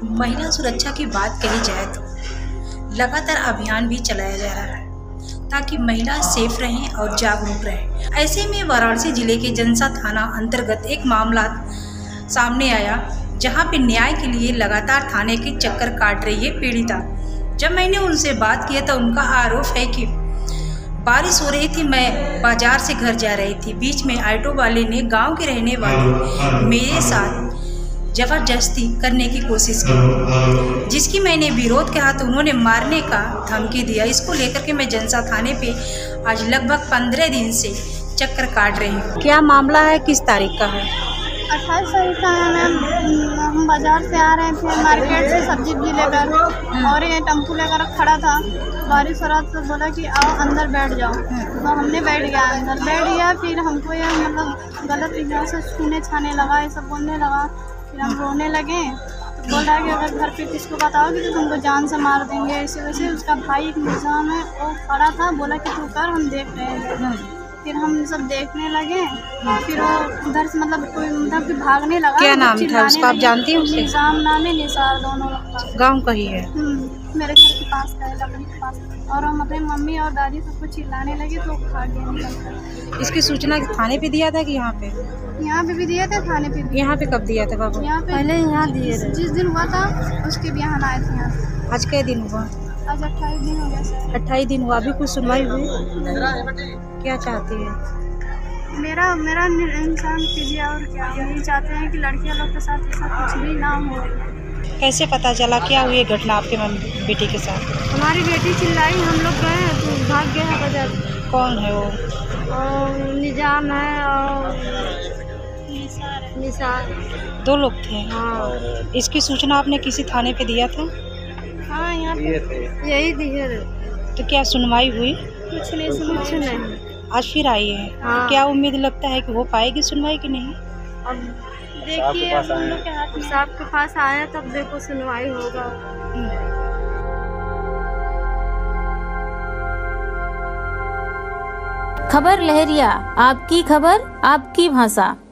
महिला सुरक्षा की बात कही जाए तो लगातार अभियान भी चलाया जा रहा है ताकि महिला सेफ रहें और जागरूक रहें। ऐसे में वाराणसी जिले के जनसा थाना अंतर्गत एक मामला सामने आया जहां पे न्याय के लिए लगातार थाने के चक्कर काट रही है पीड़िता। जब मैंने उनसे बात किया तो उनका आरोप है कि बारिश हो रही थी, मैं बाजार से घर जा रही थी, बीच में ऑटो वाले ने गांव के रहने वाले मेरे साथ जबरदस्ती करने की कोशिश की, जिसकी मैंने विरोध करा तो उन्होंने मारने का धमकी दिया। इसको लेकर के मैं जनसा थाने पे आज लगभग 15 दिन से चक्कर काट रही हूँ। क्या मामला है, किस तारीख का है? 28 तारीख का है मैम। हम बाजार से आ रहे थे मार्केट से सब्जी लेकर, और ये टेम्पू लेकर खड़ा था। बारिश हो रहा तो बोला कि आओ अंदर बैठ जाओ, तो हमने बैठ गया, अंदर बैठ गया। फिर हमको ये मतलब गलत तरीके से छूने छाने लगा, ये सब बोलने लगा। फिर हम रोने लगे तो बोल रहा है कि अगर घर पे किसको बताओगे तो तुमको जान से मार देंगे। इसी वजह से उसका भाई एक निजाम है, वो खड़ा था, बोला कि तू कर, हम देख रहे हैं। फिर हम सब देखने लगे। फिर वो उधर से मतलब कोई मतलब भागने लगा। क्या नाम था उसका, आप जानती हैं उसे? निजाम नाम है, निसार, दोनों गाँव का ही है। मेरे घर के पास का है, लकड़ी के पास। और हम अपने मम्मी और दादी सबको चिल्लाने लगे तो भाग गए। इसकी सूचना थाने पे दिया था कि यहाँ पे? यहाँ पे भी दिया था, थाने पे भी। यहाँ पे कब दिया था बाबू? यहाँ पे पहले यहाँ दिए थे, जिस दिन हुआ था उसके भी यहाँ आए थे। यहाँ आज क्या दिन हुआ? आज 28 दिन हो गया। 28 दिन हुआ, अभी कुछ सुनवाई हुई? क्या चाहती है? मेरा इंसान कीजिए, और क्या नहीं चाहते हैं कि लड़कियां लोग के साथ ऐसा कुछ भी ना हो। कैसे पता चला, क्या हुई घटना आपके बेटी के साथ? हमारी बेटी चिल्लाई, हम लोग गए तो भाग गया है बाजार। कौन है वो? और निजाम है और निसार, 2 लोग थे। हाँ। इसकी सूचना आपने किसी थाने पे दिया था? हाँ, यहाँ पे यही दिए। तो क्या सुनवाई हुई? कुछ नहीं। आज फिर आई है। हाँ। क्या उम्मीद लगता है कि हो पाएगी सुनवाई कि नहीं? अब देखिए, हम लोग के हाथ में साहब के पास आया तब देखो सुनवाई होगा। खबर लहरिया, आपकी खबर आपकी भाषा।